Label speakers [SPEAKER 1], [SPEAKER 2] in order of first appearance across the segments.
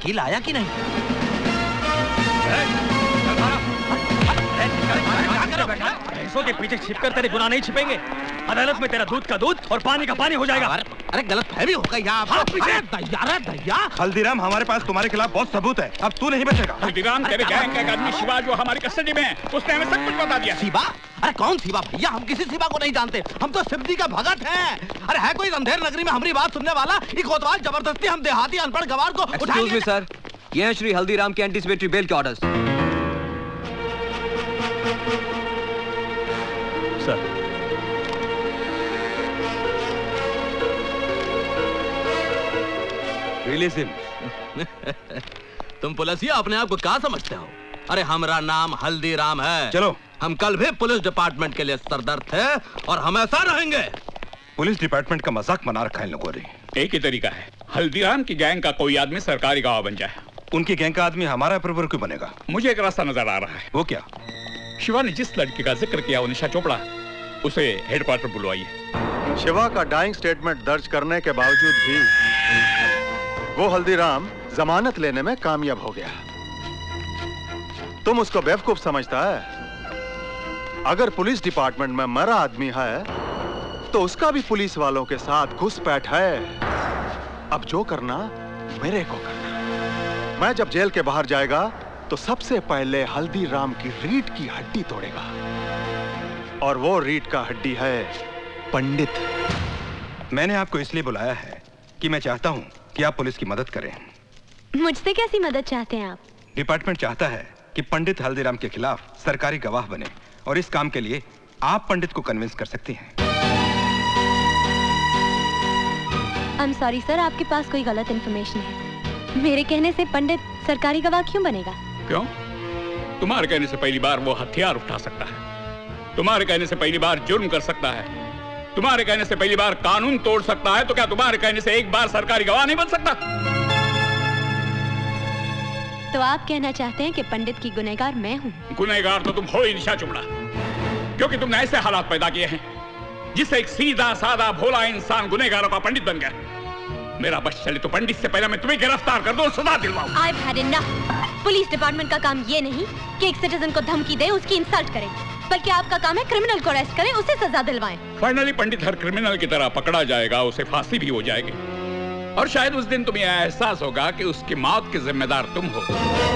[SPEAKER 1] वकील आया कि नहीं?
[SPEAKER 2] भैंसों के पीछे छिपकर तेरे गुनाह नहीं छिपेंगे। अदालत में तेरा दूध का दूध और पानी का पानी हो जाएगा।
[SPEAKER 1] अरे गलत फहमी हो गई यहाँ। दैया।
[SPEAKER 3] हल्दीराम, हमारे पास तुम्हारे खिलाफ बहुत सबूत है, अब तू नहीं बचेगा।
[SPEAKER 4] हल्दीराम, तेरे गैंग का एक आदमी शिवा जो हमारी कस्टडी में है, उसने हमें सब कुछ बता दिया।
[SPEAKER 1] शिवा? अरे कौन शिवा भैया? हम किसी शिवा को नहीं जानते, हम तो शिवजी का भगत हैं। अरे है कोई अंधेर नगरी में हमारी बात सुनने वाला? ये कोतवाल जबरदस्ती हम देहाती अनपढ़ गवार को उठा
[SPEAKER 5] एक्सक्यूज मी सर, ये हैं श्री हल्दीराम के एंटीसिपेटरी बेल के ऑर्डर्स।
[SPEAKER 2] Sir,
[SPEAKER 5] release him.
[SPEAKER 1] तुम पुलिसिया अपने आप को क्या समझते हो? अरे हमारा नाम हल्दीराम है।
[SPEAKER 3] चलो।
[SPEAKER 1] हम कल भी पुलिस डिपार्टमेंट के लिए सरदर्द थे और हमेशा रहेंगे।
[SPEAKER 3] पुलिस डिपार्टमेंट का मजाक बना रखा है इन लोगों ने।
[SPEAKER 4] एक ही तरीका है, हल्दीराम की गैंग का कोई आदमी सरकारी गवाह बन जाए।
[SPEAKER 3] उनकी गैंग का आदमी हमारा अप्रूवर क्यों बनेगा?
[SPEAKER 4] मुझे एक रास्ता नजर आ रहा है।
[SPEAKER 3] वो क्या?
[SPEAKER 4] शिवा ने जिस लड़की का जिक्र किया वो निशा चोपड़ा, उसे हेडक्वार्टर बुलवाइए।
[SPEAKER 6] शिवा का डाइंग स्टेटमेंट दर्ज करने के बावजूद भी वो हल्दीराम जमानत लेने में कामयाब हो गया। तुम उसको बेवकूफ समझता है? अगर पुलिस डिपार्टमेंट में मरा आदमी है तो उसका भी पुलिस वालों के साथ घुसपैठ है। अब जो करना मेरे को करना। मैं जब जेल के बाहर जाएगा तो सबसे पहले हल्दीराम की रीढ़ की हड्डी तोड़ेगा, और वो रीढ़ का हड्डी है पंडित।
[SPEAKER 3] मैंने आपको इसलिए बुलाया है कि मैं चाहता हूं कि आप पुलिस की मदद करें।
[SPEAKER 7] मुझसे कैसी मदद चाहते हैं आप?
[SPEAKER 3] डिपार्टमेंट चाहता है कि पंडित हल्दीराम के खिलाफ सरकारी गवाह बने, और इस काम के लिए आप पंडित को कन्विंस कर सकती हैं।
[SPEAKER 7] I'm sorry सर, आपके पास कोई गलत इन्फॉर्मेशन है। मेरे कहने से पंडित सरकारी गवाह क्यों बनेगा?
[SPEAKER 4] क्यों? तुम्हारे कहने से पहली बार वो हथियार उठा सकता है, तुम्हारे कहने से पहली बार जुर्म कर सकता है, तुम्हारे कहने से पहली बार कानून तोड़ सकता है, तो क्या तुम्हारे कहने से एक बार सरकारी गवाह नहीं बन सकता?
[SPEAKER 7] तो आप कहना चाहते हैं कि पंडित की गुनहगार मैं हूँ?
[SPEAKER 4] गुनहगार तो तुम हो ही निशा चोपड़ा, क्योंकि तुमने ऐसे हालात पैदा किए हैं जिससे एक सीधा साधा भोला इंसान गुनहगारों का पंडित बन गया। मेरा बस चले तो पंडित से पहले मैं तुम्हें गिरफ्तार कर दूं और सजा दिलवाऊं।
[SPEAKER 7] I've had enough। Police department का काम ये नहीं कि एक सिटीजन को धमकी दे, उसकी इंसल्ट करे, बल्कि आपका काम है क्रिमिनल को अरेस्ट करें, उसे सजा दिलवाएं।
[SPEAKER 4] फाइनली पंडित हर क्रिमिनल की तरह पकड़ा जाएगा, उसे फांसी भी हो जाएगी, और शायद उस दिन तुम्हें एहसास होगा कि उसकी मौत के जिम्मेदार तुम हो।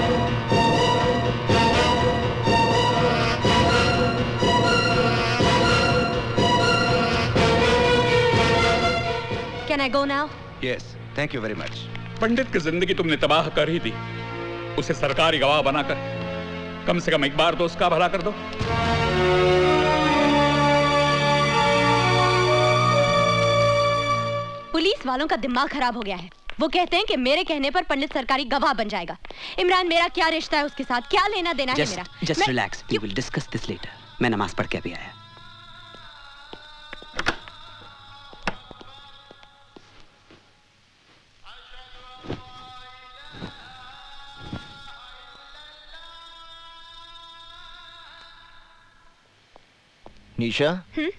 [SPEAKER 7] Can I go now?
[SPEAKER 3] Yes, thank you very much.
[SPEAKER 4] पंडित की जिंदगी तुमने तबाह कर ही दी, उसे सरकारी गवाह बनाकर कम से कम एक बार तो उसका भला कर दो।
[SPEAKER 7] पुलिस वालों का दिमाग खराब हो गया है। वो कहते हैं कि मेरे कहने पर पंडित सरकारी गवाह बन जाएगा। इमरान, मेरा क्या रिश्ता है उसके साथ? क्या लेना देना है मेरा?
[SPEAKER 5] Just relax. We will discuss this later. मैं नमाज पढ़ के अभी आया।
[SPEAKER 8] निशा,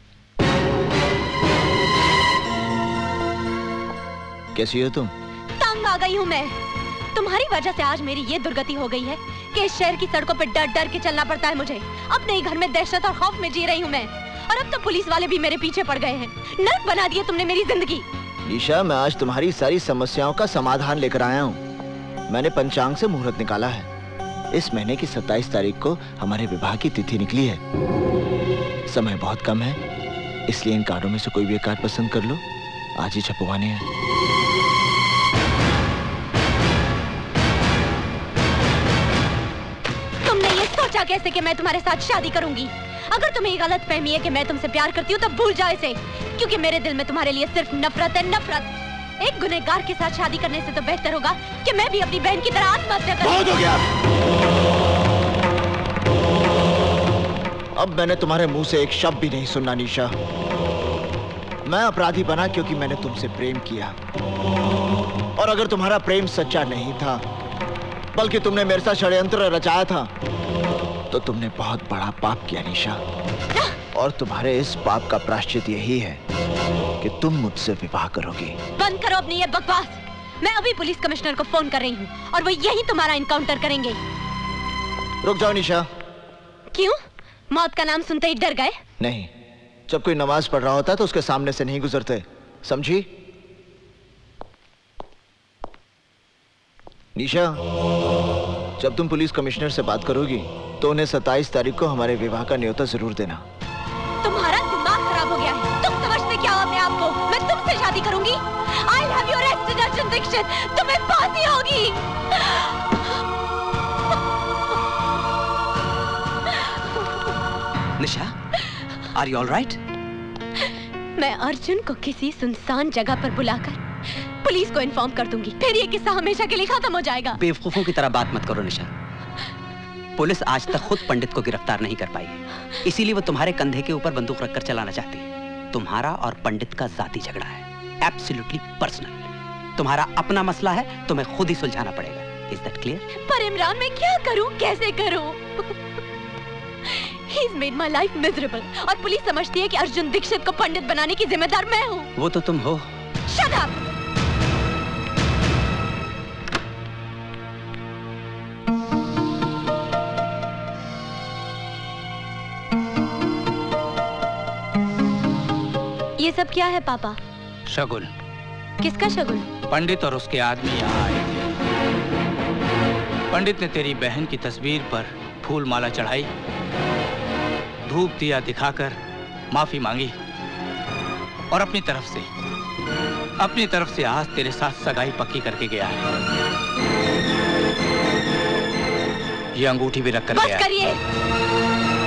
[SPEAKER 8] कैसी हो तुम?
[SPEAKER 7] तंग आ गई हूँ मैं। तुम्हारी वजह से आज मेरी ये दुर्गति हो गई है कि इस शहर की सड़कों पर डर डर के चलना पड़ता है मुझे। अपने ही घर में दहशत और खौफ में जी रही हूँ मैं, और अब तो पुलिस वाले भी मेरे पीछे पड़ गए हैं। नर्क बना दिए तुमने मेरी जिंदगी।
[SPEAKER 8] निशा, मैं आज तुम्हारी सारी समस्याओं का समाधान लेकर आया हूँ। मैंने पंचांग से मुहूर्त निकाला है। इस महीने की 27 तारीख को हमारे विवाह की तिथि निकली है। समय बहुत कम है, इसलिए इन कार्डों में से कोई भी एक कार्ड पसंद कर लो। आज ही छपवाने हैं।
[SPEAKER 7] तुमने ये सोचा कैसे कि मैं तुम्हारे साथ शादी करूंगी? अगर तुम्हें गलत फहमी है कि मैं तुमसे प्यार करती हूँ, तब भूल जाओ इसे, क्योंकि मेरे दिल में तुम्हारे लिए सिर्फ नफरत है, नफरत। एक गुनहगार के साथ शादी करने से तो बेहतर होगा कि मैं भी अपनी बहन की तरह आत्महत्या करूं।
[SPEAKER 8] बहुत हो गया। अब मैंने तुम्हारे मुंह से एक शब्द भी नहीं सुनना निशा। मैं अपराधी बना क्योंकि मैंने तुमसे प्रेम किया, और अगर तुम्हारा प्रेम सच्चा नहीं था बल्कि तुमने मेरे साथ षड्यंत्र रचाया था, तो तुमने बहुत बड़ा पाप किया निशा। और तुम्हारे इस पाप का प्रायश्चित यही है कि तुम मुझसे विवाह करोगी।
[SPEAKER 7] बंद करो अपनी ये बकवास। मैं अभी पुलिस कमिश्नर को फोन कर रही हूँ और वो यही तुम्हारा इनकाउंटर करेंगे।
[SPEAKER 8] रुक जाओ निशा।
[SPEAKER 7] क्यों? मौत का नाम सुनते ही डर गए?
[SPEAKER 8] नहीं, जब कोई नमाज पढ़ रहा होता है तो उसके सामने से नहीं गुजरते, समझी? निशा, जब तुम पुलिस कमिश्नर से बात करोगी तो उन्हें 27 तारीख को हमारे विवाह का न्योता जरूर देना।
[SPEAKER 7] तुम्हारा दिमाग खराब हो गया है। तुम समझते क्या हो अपने आप को? मैं तुमसे शादी करूंगी। I'll have you arrested, Arjun Dixit. तुम्हें फांसी होगी।
[SPEAKER 5] निशा, are you all right?
[SPEAKER 7] मैं अर्जुन को किसी सुनसान जगह पर बुलाकर पुलिस को इन्फॉर्म कर दूंगी। फिर ये किस्सा हमेशा के लिए खत्म हो जाएगा।
[SPEAKER 5] बेवकूफों की तरह बात मत करो निशा। पुलिस आज तक खुद पंडित को गिरफ्तार नहीं कर पाई, इसीलिए वो तुम्हारे कंधे के ऊपर बंदूक रखकर चलाना चाहती है। तुम्हारा और पंडित का जाती झगड़ा है, एब्सोल्युटली पर्सनल। तुम्हारा अपना मसला है, तुम्हें खुद ही सुलझाना पड़ेगा। Is that clear?
[SPEAKER 7] पर इमरान, मैं क्या करूं, कैसे करूं? He's made my life miserable और पुलिस समझती है कि अर्जुन दीक्षित को पंडित बनाने की जिम्मेदार मैं हूँ।
[SPEAKER 5] वो तो तुम हो।
[SPEAKER 7] Shut up! ये सब क्या है पापा?
[SPEAKER 9] शगुन।
[SPEAKER 7] किसका शगुन?
[SPEAKER 9] पंडित और उसके आदमी यहाँ आए थे। पंडित ने तेरी बहन की तस्वीर पर फूल माला चढ़ाई, धूप दिया दिखाकर माफी मांगी और अपनी तरफ से आज तेरे साथ सगाई पक्की करके गया है। ये अंगूठी भी रख कर गया है।
[SPEAKER 7] बस करिए।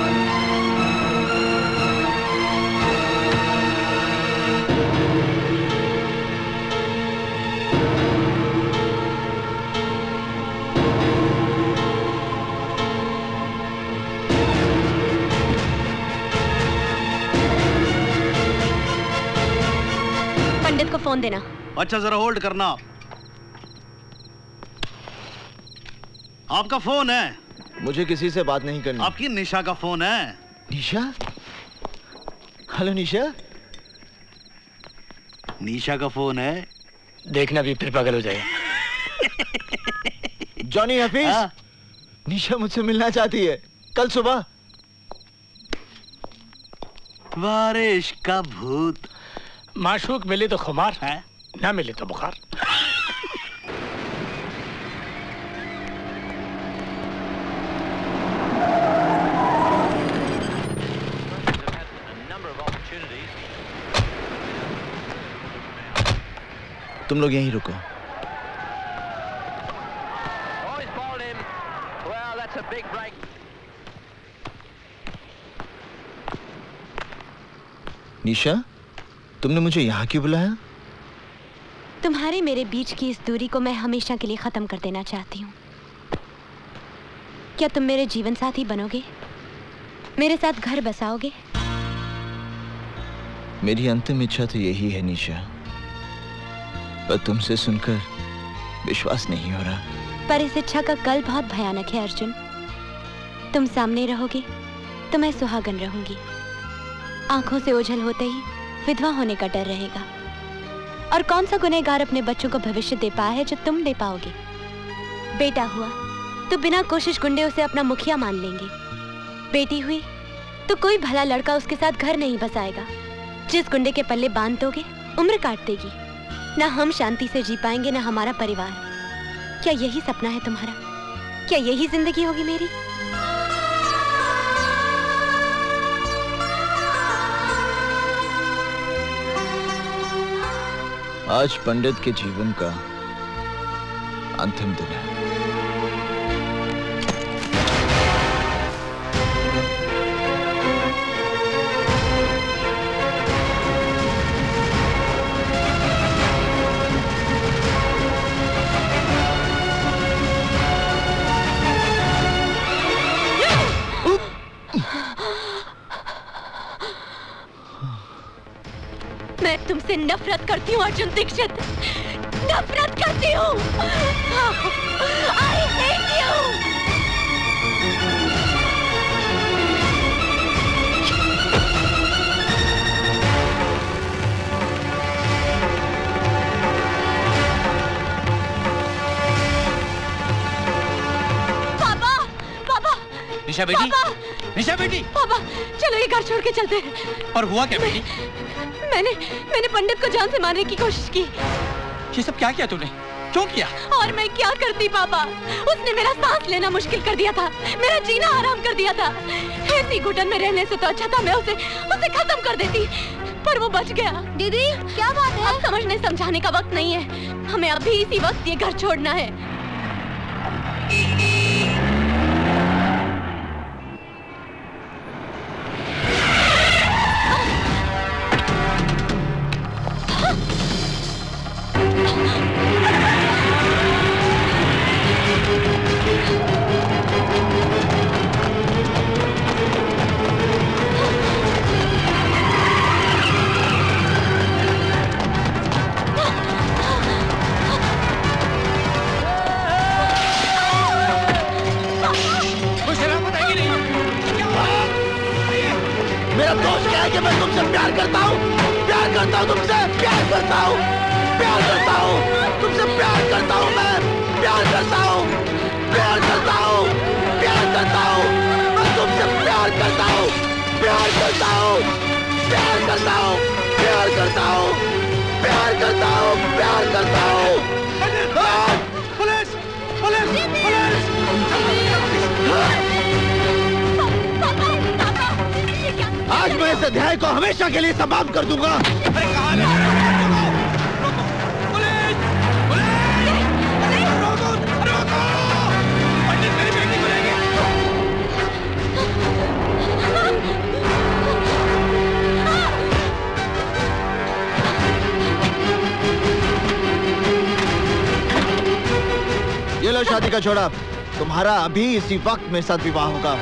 [SPEAKER 7] पंडित को फोन देना।
[SPEAKER 1] अच्छा, जरा होल्ड करना। आपका फोन है?
[SPEAKER 8] मुझे किसी से बात नहीं करनी।
[SPEAKER 1] आपकी निशा का फोन है।
[SPEAKER 8] निशा? हेलो निशा।
[SPEAKER 1] निशा का फोन है।
[SPEAKER 9] देखना भी फिर पागल हो जाए।
[SPEAKER 8] जॉनी हफीज, निशा मुझसे मिलना चाहती है कल सुबह।
[SPEAKER 1] बारिश का भूत।
[SPEAKER 2] माशूक मिले तो खुमार है, ना मिले तो बुखार।
[SPEAKER 8] तुम लोग यहीं रुको। निशा, तुमने मुझे यहाँ क्यों बुलाया?
[SPEAKER 7] तुम्हारे मेरे बीच की इस दूरी को मैं हमेशा के लिए खत्म कर देना चाहती हूँ। क्या तुम मेरे जीवन साथी बनोगे? मेरे साथ घर बसाओगे?
[SPEAKER 8] मेरी अंतिम इच्छा तो यही है निशा, पर तुमसे सुनकर विश्वास नहीं हो रहा।
[SPEAKER 7] पर इस इच्छा का कल बहुत भयानक है अर्जुन। तुम सामने रहोगे तो मैं सुहागन रहूंगी। आंखों से ओझल होते ही विधवा होने का डर रहेगा। और कौन सा गुनहगार अपने बच्चों को भविष्य दे पाया है जो तुम दे पाओगे? बेटा हुआ तो बिना कोशिश गुंडे उसे अपना मुखिया मान लेंगे। बेटी हुई तो कोई भला लड़का उसके साथ घर नहीं बसाएगा। जिस गुंडे के पल्ले बांध दोगे उम्र काट देगी। ना हम शांति से जी पाएंगे ना हमारा परिवार। क्या यही सपना है तुम्हारा? क्या यही जिंदगी होगी मेरी?
[SPEAKER 8] आज पंडित के जीवन का अंतिम दिन है।
[SPEAKER 7] मैं तुमसे नफरत करती हूँ अर्जुन दीक्षित, नफरत करती हूँ। I hate you।
[SPEAKER 9] निशा बेटी, निशा बेटी।
[SPEAKER 7] पापा चलो ये घर छोड़ के चलते हैं।
[SPEAKER 9] और हुआ क्या बेटी?
[SPEAKER 7] मैंने पंडित को जान से मारने की कोशिश की।
[SPEAKER 9] ये सब क्या किया तूने? क्यों किया?
[SPEAKER 7] और मैं क्या करती पापा, उसने मेरा सांस लेना मुश्किल कर दिया था, मेरा जीना आराम कर दिया था। ऐसी घुटन में रहने से तो अच्छा था मैं उसे खत्म कर देती, पर वो बच गया। दीदी क्या बात है? अब समझने समझाने का वक्त नहीं है, हमें अभी इसी वक्त ये घर छोड़ना है।
[SPEAKER 8] आज मैं इस अध्याय को हमेशा के लिए समाप्त कर दूंगा। ये लो शादी का जोड़ा, तुम्हारा अभी इसी वक्त मेरे साथ विवाह होगा।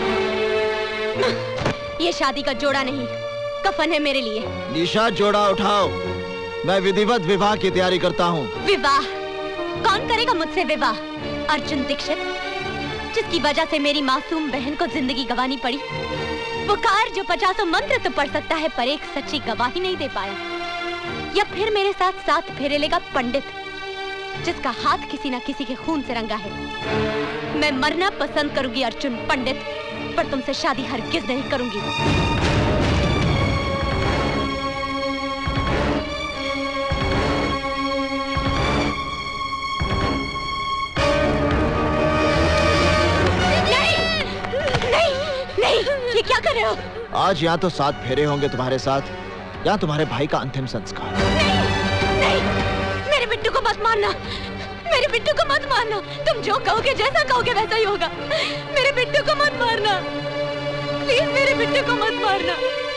[SPEAKER 7] ये शादी का जोड़ा नहीं, कफन है मेरे लिए।
[SPEAKER 8] निशा जोड़ा उठाओ, मैं विधिवत विवाह की तैयारी करता हूँ।
[SPEAKER 7] विवाह? कौन करेगा मुझसे विवाह? अर्जुन दीक्षित, जिसकी वजह से मेरी मासूम बहन को जिंदगी गंवानी पड़ी। पुकार जो 50 मंत्र तो पढ़ सकता है पर एक सच्ची गवाही नहीं दे पाया। या फिर मेरे साथ साथ फेरे लेगा पंडित, जिसका हाथ किसी ना किसी के खून से रंगा है। मैं मरना पसंद करूंगी अर्जुन पंडित, पर तुमसे शादी हरगिज नहीं करूंगी। नहीं, ये क्या कर रहे हो?
[SPEAKER 8] आज यहाँ तो 7 फेरे होंगे तुम्हारे साथ, या तुम्हारे भाई का अंतिम संस्कार।
[SPEAKER 7] नहीं, मेरे बिट्टू को मत मारना, मेरे बिट्टू को मत मारना। तुम जो कहोगे, जैसा कहोगे वैसा ही होगा। मेरे बिट्टू को मत मारना, प्लीज मेरे बिट्टू को मत मारना।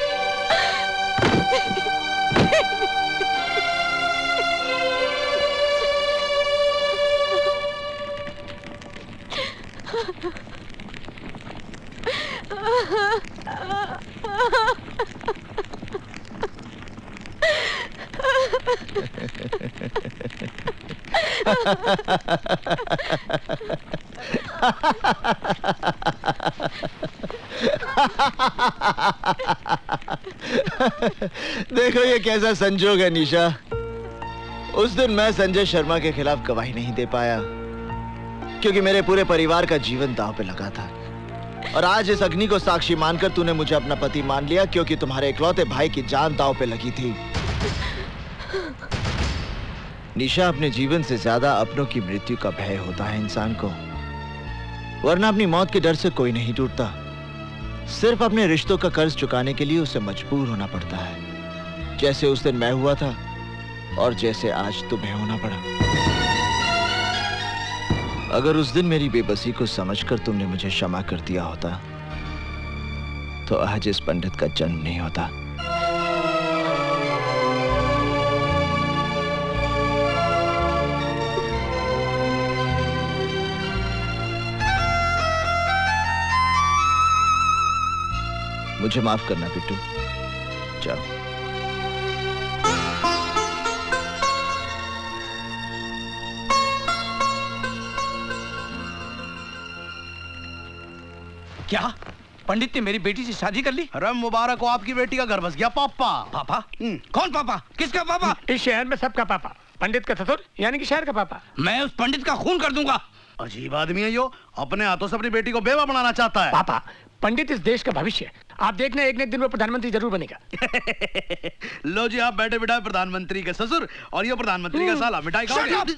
[SPEAKER 8] देखो ये कैसा संजोग है निशा। उस दिन मैं संजय शर्मा के खिलाफ गवाही नहीं दे पाया क्योंकि मेरे पूरे परिवार का जीवन दांव पे लगा था, और आज इस अग्नि को साक्षी मानकर तूने मुझे अपना पति मान लिया क्योंकि तुम्हारे इकलौते भाई की जान दांव पे लगी थी। निशा, अपने जीवन से ज्यादा अपनों की मृत्यु का भय होता है इंसान को, वरना अपनी मौत के डर से कोई नहीं टूटता। सिर्फ अपने रिश्तों का कर्ज चुकाने के लिए उसे मजबूर होना पड़ता है, जैसे उस दिन मैं हुआ था और जैसे आज तुम्हें होना पड़ा। अगर उस दिन मेरी बेबसी को समझकर तुमने मुझे क्षमा कर दिया होता तो आज इस पंडित का जन्म नहीं होता। मुझे माफ करना बिट्टू, जाओ।
[SPEAKER 9] क्या पंडित ने मेरी बेटी से शादी कर ली?
[SPEAKER 1] अरे मुबारक हो, आपकी बेटी का घर बस गया। पापा?
[SPEAKER 9] पापा? कौन पापा? किसका पापा?
[SPEAKER 2] इस शहर में सबका पापा, पंडित का ससुर यानी कि शहर का पापा।
[SPEAKER 9] मैं उस पंडित का खून कर दूंगा।
[SPEAKER 1] अजीब आदमी है यो, अपने हाथों से अपनी बेटी को बेवा बनाना चाहता है।
[SPEAKER 10] पापा, पंडित इस देश का भविष्य है। आप देखना एक न एक दिन वो प्रधानमंत्री जरूर बनेगा।
[SPEAKER 1] लो जी, आप बैठे बिठाए प्रधानमंत्री के ससुर और ये प्रधानमंत्री का साला, मिठाई खाओगे?